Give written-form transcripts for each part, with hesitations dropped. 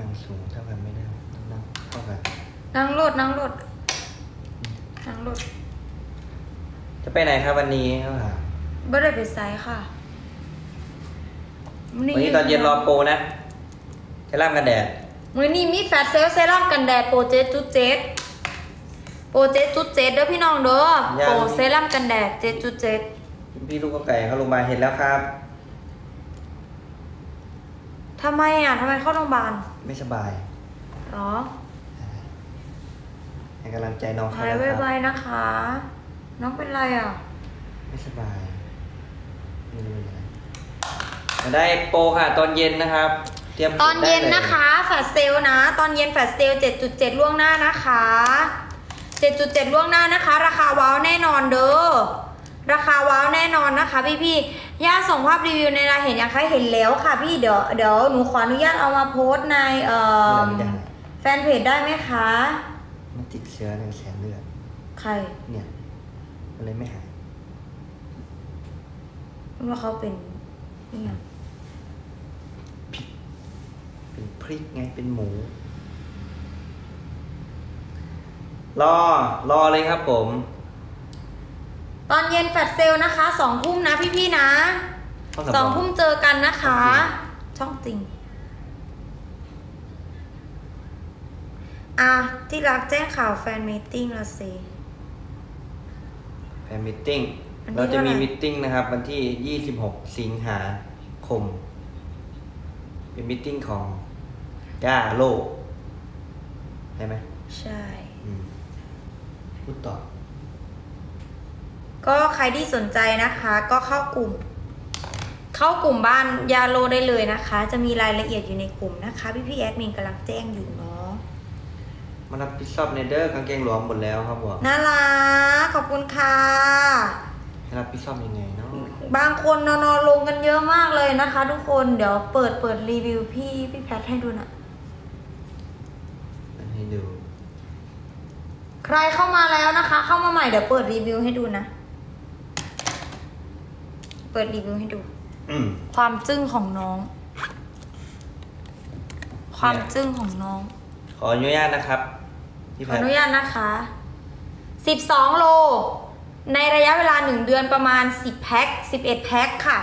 สูงเท่ากันไม่ได้ต้องนั่งเท่ากันนั่งรถจะไปไหนครับวันนี้ครับไม่ได้ไปไซส์ค่ะวันนี้ตอนเย็นรอโปรนะเซรั่มกันแดดมื้อนี้มีแฟตเซลเซรั่มกันแดดโปรเจจุดเจ็ดเด้อพี่น้องเด้อโปรเซรั่มกันแดด7.7 พี่ลูกก็ไก่เข้าโรงพยาบาลเห็นแล้วครับทำไมเข้าโรงพยาบาลไม่สบายหรอให้กำลังใจน้องเขาหายไวๆนะคะน้องเป็นไรไม่สบายไม่รู้อะไรจะได้โปรค่ะตอนเย็นนะครับเตรียมตอนเย็นนะคะแฟลชเซลนะตอนเย็นแฟลชเซล 7.7 ล่วงหน้านะคะ7.7 ล่วงหน้านะคะราคาว้าวแน่นอนเด้อราคาว้าวแน่นอนนะคะพี่ย่าส่งภาพรีวิวในไลน์เห็นยังคะเห็นแล้วค่ะพี่เดี๋ยวหนูขออนุญาตเอามาโพสในแฟนเพจได้ไหมคะมันติดเชื้อในแสนเลือดใครเนี่ยมันเลยไม่หายว่าเขาเป็นนี่ไงเป็นพริกไงเป็นหมูรอเลยครับผมตอนเย็นแฟลชเซลนะคะ2 ทุ่มนะพี่นะ2 ทุ่มเจอกันนะคะช่องจริงที่รักแจ้งข่าวแฟนมีตติ้งละสิแฟนมีตติ้งเราจะมีมีตติ้งนะครับวันที่26 สิงหาคมเป็นมีตติ้งของย่าโลกใช่ไหมใช่พูดต่อก็ใครที่สนใจนะคะก็เข้ากลุ่มบ้านยาโลได้เลยนะคะจะมีรายละเอียดอยู่ในกลุ่มนะคะพี่แอดมินกำลังแจ้งอยู่เนาะมารับผิดชอบในเด้อกางเกงหลวมหมดแล้วครับผมน่ารักขอบคุณค่ะรับผิดชอบยังไงเนาะบางคนนอนลงกันเยอะมากเลยนะคะทุกคนเดี๋ยวเปิดรีวิวพี่แพทให้ดูนะให้ดูใครเข้ามาแล้วนะคะเข้ามาใหม่เดี๋ยวเปิดรีวิวให้ดูนะเปิดรีวิวให้ดูความจึ้งของน้องความจึ้งของน้องขออนุญาตนะครับขออนุญาตนะคะ12 โลในระยะเวลา1 เดือนประมาณ10 แพ็ค11 แพ็คค่ะ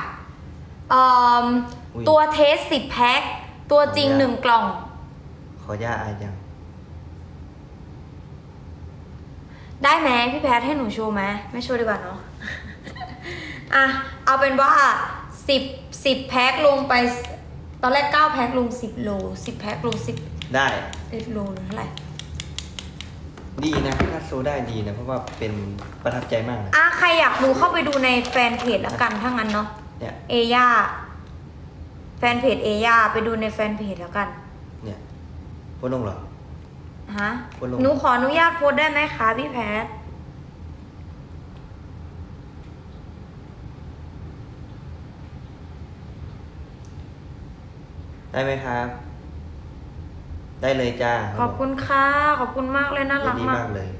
ตัวเทส10 แพ็คตัวจริง1 กล่องขออนุญาตยังได้ไหมพี่แพทให้หนูโชว์ไหมไม่โชว์ดีกว่าเนาะเอาเป็นว่า10 แพ็คลงไปตอนแรก9 แพ็คลง10 โล10 แพ็คลง10 ได้โลหรือเท่าไหร่ดีนะถ้าโซได้ดีนะเพราะว่าเป็นประทับใจมากนะใครอยากดูเข้าไปดูในแฟนเพจแล้วกันถ้างั้นเนาะเนี่ยเอย่าแฟนเพจเอย่าไปดูในแฟนเพจแล้วกันเนี่ยโพสลงเหรอหนูขออนุญาตโพสได้ไหมคะพี่แพทได้ไหมครับได้เลยจ้าขอบคุณค่ะขอบคุณมากเลยน่ารักมากเลย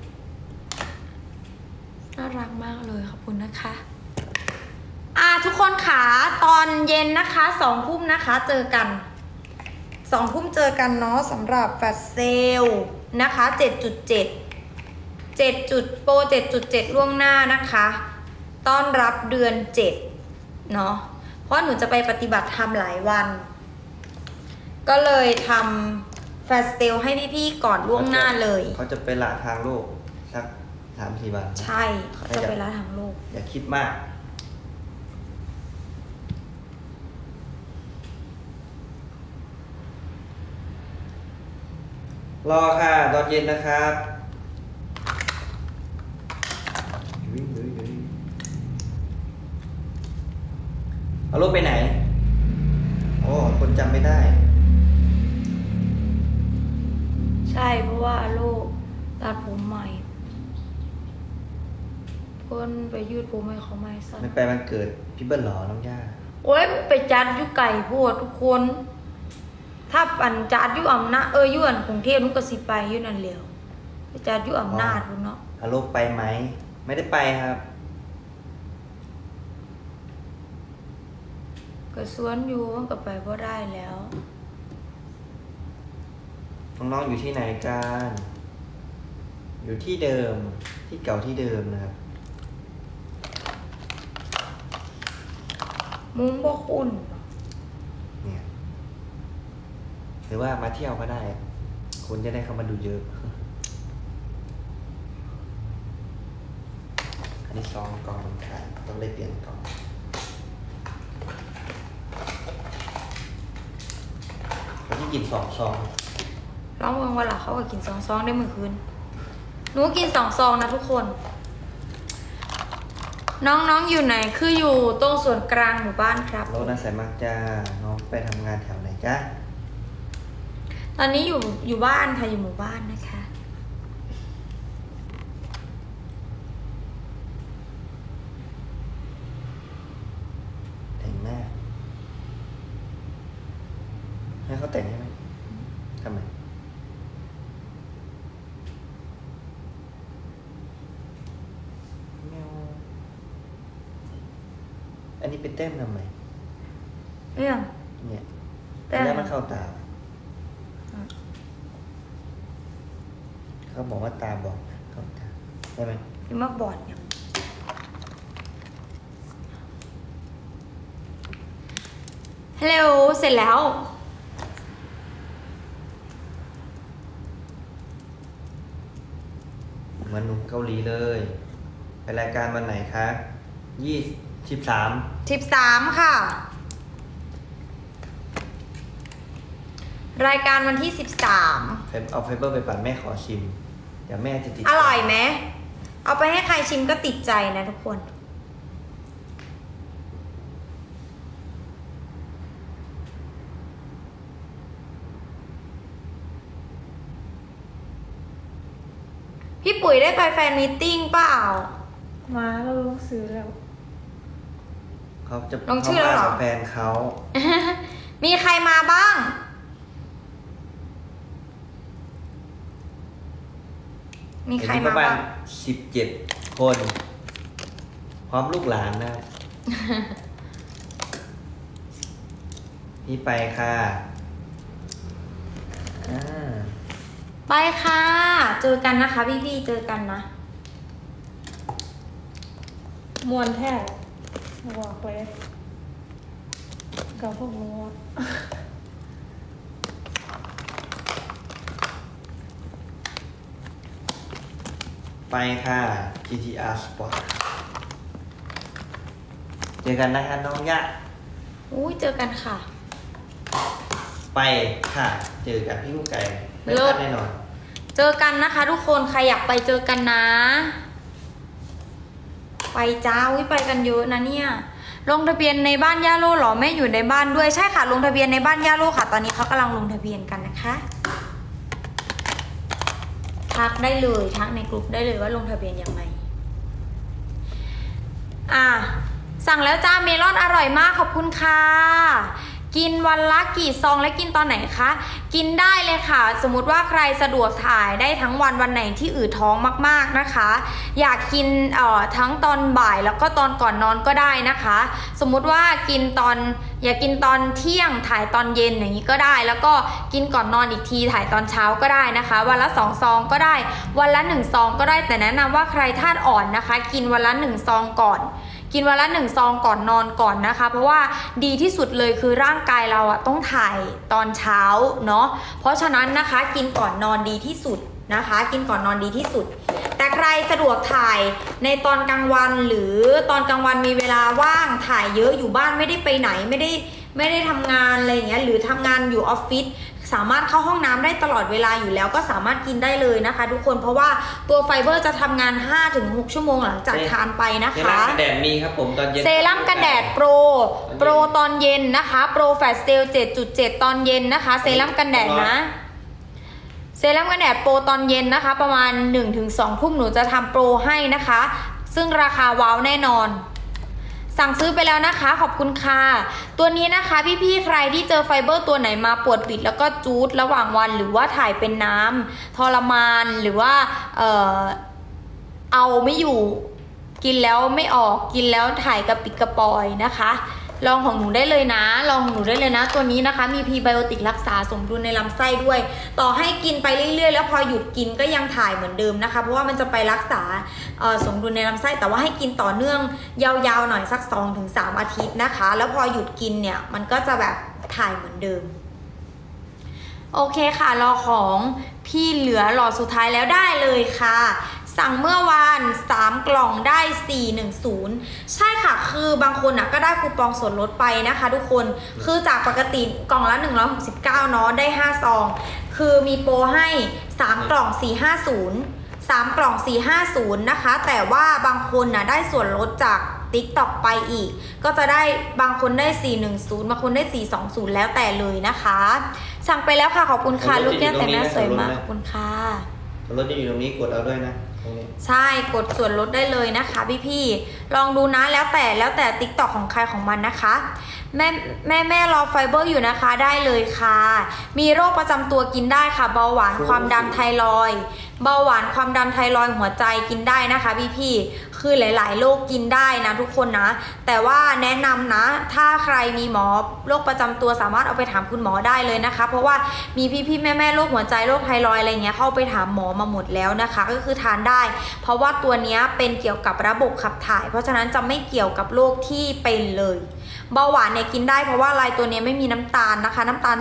น่ารักมากเลยขอบคุณนะคะทุกคนขาตอนเย็นนะคะ2 ทุ่มนะคะเจอกัน2 ทุ่มเจอกันเนาะสำหรับแฟลชเซลนะคะ 7.7 โปร 7.7 ล่วงหน้านะคะต้อนรับเดือน7เนาะเพราะหนูจะไปปฏิบัติธรรมหลายวันก็เลยทำแฟลชเซลให้พี่ๆก่อนล่วงหน้าเลยเขาจะไปละทางโลกสัก 3-4 วันใช่เขาจะไปละทางโลกอย่าคิดมากรอค่ะตอนเย็นนะครับเอาลูกไปไหนโอ้คนจำไม่ได้ใช่เพราะว่าลูกตัดผมใหม่เพิ่นไปยืดผมให้เขาไม่สั้นไม่ไปวันเกิดพี่เบิ้ลหรอน้องย่าโอ้ยไปจัดอยู่ไก่โพดทุกคนถ้าปั่นจัดอยู่อำนาจอยู่อันกรุงเทพนุก็สิไปอยู่นั่นแล้วไปจัดอยู่อำนาจพุ่นเนาะเอาลูกไปไหมไม่ได้ไปครับก็สวนอยู่มันก็ไปบ่ได้แล้วน้องๆอยู่ที่ไหนกันอยู่ที่เดิมที่เก่าที่เดิมนะครับมุ้งบ่คุณเนี่ยหรือว่ามาเที่ยวก็ได้คุณจะได้เข้ามาดูเยอะอันนี้ซองกล่องขาดต้องได้เปลี่ยนกล่องเขาที่กิน2 ซองร้องเมืองวันหลังเขาก็กิน2 ซองได้มื้อคืนหนูกิน2 ซองนะทุกคนน้องอยู่ไหนคืออยู่ตรงส่วนกลางหมู่บ้านครับโลน่าใส่มากจ้าน้องไปทำงานแถวไหนจ้าตอนนี้อยู่บ้านค่ะอยู่หมู่บ้านนะคะแต่งหน้าให้เขาแต่งให้ไหมทำไมอันนี้เป็นแต้มทำไมเนี่ยแล้วมันเข้าตาเขาบอกว่าตาบอดเข้าตาได้ไหมยังมาบอดเนี่ยฮัลโหลเสร็จแล้วเหมือนหนุ่มเกาหลีเลยไปรายการวันไหนคะ13 ค่ะรายการวันที่13 เอาไฟเบอร์ไปปั่นแม่ขอชิมเดี๋ยวแม่จะติดอร่อยไหมเอาไปให้ใครชิมก็ติดใจนะทุกคนพี่ปุ๋ยได้ไปแฟนมีตติ้งเปล่ามาเราลงซื้อแล้วเขาจะลงชื่อแล้วเหรอแฟนเขามีใครมาบ้างมีใครมาบ้าง 17 คนพร้อมลูกหลานนะนี่ไปค่ะไปค่ะเจอกันนะคะพี่เจอกันนะมวนแท้บอกเลยกับพวกนู้นไปค่ะ GTR Sport เจอกันนะคะน้องยะเจอกันค่ะไปค่ะเจอกันพี่ลูกไก่ไม่พลาดแน่นอนเจอกันนะคะทุกคนใครอยากไปเจอกันนะไปจ้าไปกันเยอะนะเนี่ยลงทะเบียนในบ้านย่าโลหรอแม่อยู่ในบ้านด้วยใช่ค่ะลงทะเบียนในบ้านย่าโลค่ะตอนนี้เขากำลังลงทะเบียนกันนะคะทักได้เลยทักในกลุ่มได้เลยว่าลงทะเบียนยังไงสั่งแล้วจ้าเมลอนอร่อยมากขอบคุณค่ะกินวันละกี่ซองและกินตอนไหนคะกินได้เลยค่ะสมมุติว่าใครสะดวกถ่ายได้ทั้งวันไหนที่อืดท้องมากๆนะคะอยากกินทั้งตอนบ่ายแล้วก็ตอนก่อนนอนก็ได้นะคะสมมุติว่าอยากกินตอนเที่ยงถ่ายตอนเย็นอย่างนี้ก็ได้แล้วก็กินก่อนนอนอีกทีถ่ายตอนเช้าก็ได้นะคะวันละ2 ซองก็ได้วันละ1 ซองก็ได้แต่แนะนำว่าใครธาตุอ่อนนะคะกินวันละ1 ซองก่อนกินวันละ1 ซองก่อนนอนก่อนนะคะเพราะว่าดีที่สุดเลยคือร่างกายเราต้องถ่ายตอนเช้าเนาะเพราะฉะนั้นนะคะกินก่อนนอนดีที่สุดนะคะกินก่อนนอนดีที่สุดแต่ใครสะดวกถ่ายในตอนกลางวันหรือตอนกลางวันมีเวลาว่างถ่ายเยอะอยู่บ้านไม่ได้ไปไหนไม่ได้ทำงานอะไรอย่างเงี้ยหรือทำงานอยู่ออฟฟิศสามารถเข้าห้องน้ำได้ตลอดเวลาอยู่แล้วก็สามารถกินได้เลยนะคะทุกคนเพราะว่าตัวไฟเบอร์จะทำงาน 5-6 ชั่วโมงหลังจากทานไปนะคะเซรั่มกันแดดมีครับผมตอนเย็นเซรั่มกันแดดโปรตอนเย็นนะคะโปรแฟตเซล 7.7 ตอนเย็นนะคะเซรั่มกันแดดนะเซรั่มกันแดดโปรตอนเย็นนะคะประมาณ 1-2 ทุ่มหนูจะทำโปรให้นะคะซึ่งราคาว้าวแน่นอนสั่งซื้อไปแล้วนะคะขอบคุณค่ะตัวนี้นะคะพี่ๆใครที่เจอไฟเบอร์ตัวไหนมาปวดบิดแล้วก็จูดระหว่างวันหรือว่าถ่ายเป็นน้ำทรมานหรือว่าเอาไม่อยู่กินแล้วไม่ออกกินแล้วถ่ายกระปิดกระปอยนะคะลองของหนูได้เลยนะลองของหนูได้เลยนะตัวนี้นะคะมีพรีไบโอติกรักษาสมดุลในลำไส้ด้วยต่อให้กินไปเรื่อยๆแล้วพอหยุดกินก็ยังถ่ายเหมือนเดิมนะคะเพราะว่ามันจะไปรักษาสมดุลในลำไส้แต่ว่าให้กินต่อเนื่องยาวๆหน่อยสัก 2-3 อาทิตย์นะคะแล้วพอหยุดกินเนี่ยมันก็จะแบบถ่ายเหมือนเดิมโอเคค่ะรอของพี่เหลือหลอดสุดท้ายแล้วได้เลยค่ะสั่งเมื่อวาน3กล่องได้410ใช่ค่ะคือบางคนอ่ะก็ได้คูปองส่วนลดไปนะคะทุกคนคือจากปกติกล่องละ169เนาะได้5ซองคือมีโปรให้3กล่อง450 3กล่อง450นะคะแต่ว่าบางคนน่ะได้ส่วนลดจาก TikTok ไปอีกก็จะได้บางคนได้410บางคนได้420แล้วแต่เลยนะคะสั่งไปแล้วค่ะขอบคุณค่ะลูกแก้วแต่งหน้าสวยมากขอบคุณค่ะรถจะอยู่ตรงนี้กดเอาด้วยนะใช่กดส่วนลดได้เลยนะคะพี่ลองดูนะแล้วแต่ TikTok ของใครของมันนะคะแม่รอไฟเบอร์อยู่นะคะได้เลยค่ะมีโรคประจำตัวกินได้ค่ะเบาหวานความดันไทรอยด์เบาหวานความดันไทรอยด์หัวใจกินได้นะคะพี่คือหลายๆโรคกินได้นะทุกคนนะแต่ว่าแนะนำนะถ้าใครมีหมอโรคประจำตัวสามารถเอาไปถามคุณหมอได้เลยนะคะเพราะว่ามีพี่แม่โรคหัวใจโรคไทรอยด์อะไรเงี้ยเข้าไปถามหมอมาหมดแล้วนะคะก็คือทานได้เพราะว่าตัวนี้เป็นเกี่ยวกับระบบขับถ่ายเพราะฉะนั้นจะไม่เกี่ยวกับโรคที่เป็นเลยเบาหวานเนี่ยกินได้เพราะว่าลายตัวนี้ไม่มีน้ำตาลนะคะน้ำตาล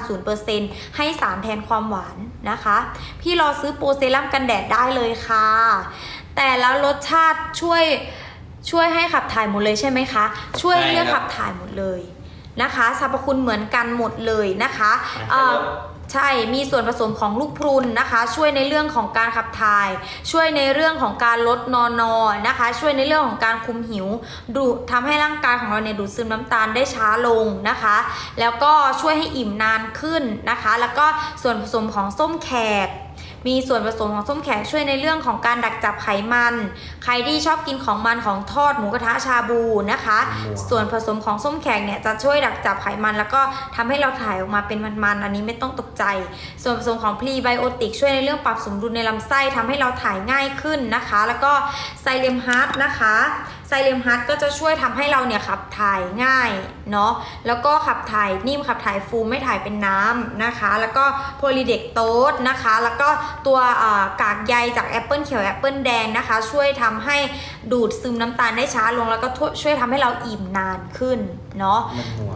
0% ให้สารแทนความหวานนะคะพี่รอซื้อโปรเซรั่มกันแดดได้เลยค่ะแต่แล้วรสชาติช่วยให้ขับถ่ายหมดเลยใช่ไหมคะช่วยเรื่องขับถ่ายหมดเลยนะคะสรรพคุณเหมือนกันหมดเลยนะคะใช่มีส่วนผสมของลูกพรุนนะคะช่วยในเรื่องของการขับถ่ายช่วยในเรื่องของการลดนอนนะคะช่วยในเรื่องของการคุมหิวทำให้ร่างกายของเราเนี่ยดูดซึมน้ำตาลได้ช้าลงนะคะแล้วก็ช่วยให้อิ่มนานขึ้นนะคะแล้วก็ส่วนผสมของส้มแขกมีส่วนผสมของส้มแขกช่วยในเรื่องของการดักจับไขมันใครที่ชอบกินของมันของทอดหมูกระทะชาบูนะคะส่วนผสมของส้มแขกเนี่ยจะช่วยดักจับไขมันแล้วก็ทำให้เราถ่ายออกมาเป็นมันๆอันนี้ไม่ต้องตกใจส่วนผสมของพรีไบโอติกช่วยในเรื่องปรับสมดุลในลำไส้ทำให้เราถ่ายง่ายขึ้นนะคะแล้วก็ไซเลมฮาร์ทนะคะไซเลมฮัทก็จะช่วยทำให้เราเนี่ยขับถ่ายง่ายเนาะแล้วก็ขับถ่ายนิ่มขับถ่ายฟูไม่ถ่ายเป็นน้ำนะคะแล้วก็โพลีเด็กโตสนะคะแล้วก็ตัวกากใยจากแอปเปิลเขียวแอปเปิลแดงนะคะช่วยทำให้ดูดซึมน้ำตาลได้ช้าลงแล้วก็ช่วยทำให้เราอิ่มนานขึ้นเนาะมันหัว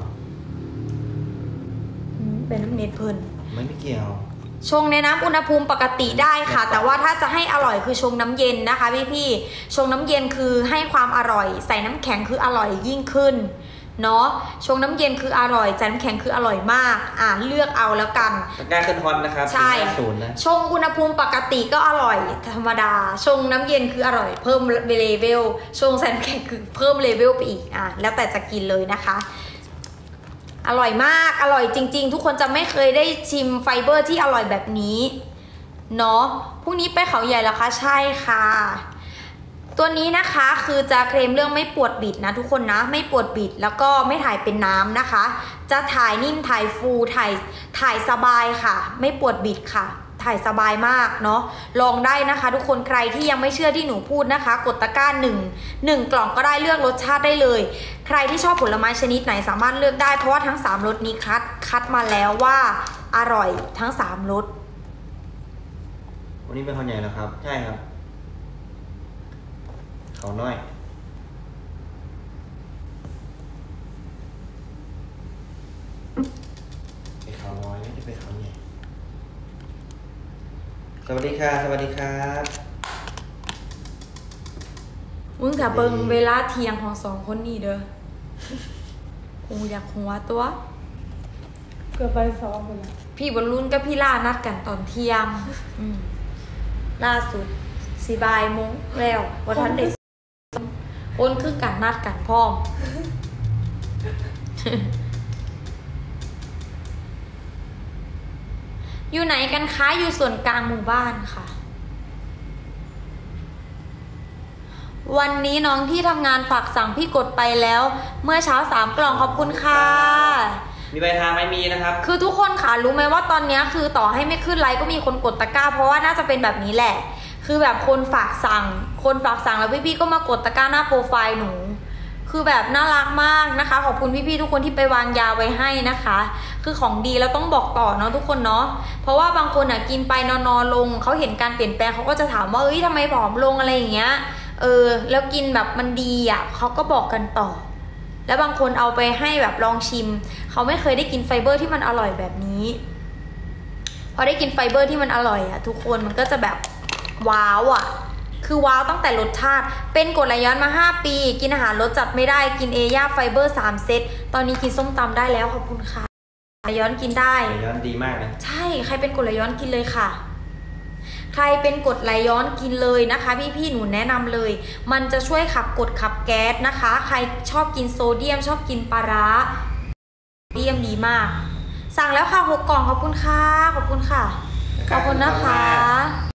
เป็นน้ำเนตเพลินไม่เกี่ยวชงในน้ำอุณหภูมิปกติได้ค่ะแต่ว่าถ้าจะให้อร่อยคือชงน้ำเย็นนะคะพี่ชงน้ำเย็นคือให้ความอร่อยใส่น้ำแข็งคืออร่อยยิ่งขึ้นเนาะชงน้ำเย็นคืออร่อยใส่น้ำแข็งคืออร่อยมากเลือกเอาแล้วกันกล้าขึ้นฮอนนะครับใช่ชงอุณหภูมิปกติก็อร่อยธรรมดาชงน้ำเย็นคืออร่อยเพิ่มเลเวลชงใส่น้ำแข็งคือเพิ่มเลเวลไปอีกแล้วแต่จะกินเลยนะคะอร่อยมากอร่อยจริงๆทุกคนจะไม่เคยได้ชิมไฟเบอร์ที่อร่อยแบบนี้เนาะพรุ่งนี้ไปเขาใหญ่แล้วคะใช่ค่ะตัวนี้นะคะคือจะเคลมเรื่องไม่ปวดบิดนะทุกคนนะไม่ปวดบิดแล้วก็ไม่ถ่ายเป็นน้ำนะคะจะถ่ายนิ่มถ่ายฟูถ่ายสบายค่ะไม่ปวดบิดค่ะถ่ายสบายมากเนาะลองได้นะคะทุกคนใครที่ยังไม่เชื่อที่หนูพูดนะคะกดตะกร้า1กล่องก็ได้เลือกรสชาติได้เลยใครที่ชอบผลไม้ชนิดไหนสามารถเลือกได้เพราะว่าทั้ง3รสนี้คัดมาแล้วว่าอร่อยทั้ง3รสวันนี้เป็นคนใหญ่แล้วครับใช่ครับเขาน้อยไปเขาน้อยไม่ได้ไปเขาใหญ่สวัสดีค่ะสวัสดีครับมึงถ้าเบิ่งเวลาเที่ยงของ2คนนี้เด้อกูอยากหัวตัวเกือบไป2ไปแล้วพี่บอลลูนกับพี่ล่านัดกันตอนเที่ยงล่าสุด4 บ่ายโมงแล้ววันทันเด็กคนคือกันนัดกันพร้อมอยู่ไหนกันคะอยู่ส่วนกลางหมู่บ้านค่ะวันนี้น้องที่ทำงานฝากสั่งพี่กดไปแล้วเมื่อเช้า3 กล่องขอบคุณค่ะมีใบทางไม่มีนะครับคือทุกคนค่ะรู้ไหมว่าตอนนี้คือต่อให้ไม่ขึ้นไลค์ก็มีคนกดตะกร้าเพราะว่าน่าจะเป็นแบบนี้แหละคือแบบคนฝากสั่งแล้วพี่ๆก็มากดตะกร้าหน้าโปรไฟล์หนูคือแบบน่ารักมากนะคะขอบคุณพี่ๆทุกคนที่ไปวางยาไว้ให้นะคะ คือของดีแล้วต้องบอกต่อเนาะทุกคนเนาะเพราะว่าบางคนอ่ะกินไปนอนลงเขาเห็นการเปลี่ยนแปลงเขาก็จะถามว่าเอ้ยทำไมผอมลงอะไรอย่างเงี้ยแล้วกินแบบมันดีอ่ะเขาก็บอกกันต่อแล้วบางคนเอาไปให้แบบลองชิมเขาไม่เคยได้กินไฟเบอร์ที่มันอร่อยแบบนี้พอได้กินไฟเบอร์ที่มันอร่อยอ่ะทุกคนมันก็จะแบบว้าวอ่ะคือว้าวตั้งแต่รสชาติเป็นกรดไหลย้อนมา5 ปีกินอาหารรสจัดไม่ได้กินเอย่าไฟเบอร์3 เซตตอนนี้กินส้มตำได้แล้วขอบคุณค่ะไหลย้อนกินได้ไหลย้อนดีมากนะใช่ใครเป็นกรดไหลย้อนกินเลยค่ะใครเป็นกรดไหลย้อนกินเลยนะคะพี่ๆหนูแนะนำเลยมันจะช่วยขับกรดขับแก๊สนะคะใครชอบกินโซเดียมชอบกินปลาร้าโซเดียมดีมากสั่งแล้วค่ะ6 กล่องขอบคุณค่ะขอบคุณค่ะขอบคุณนะคะ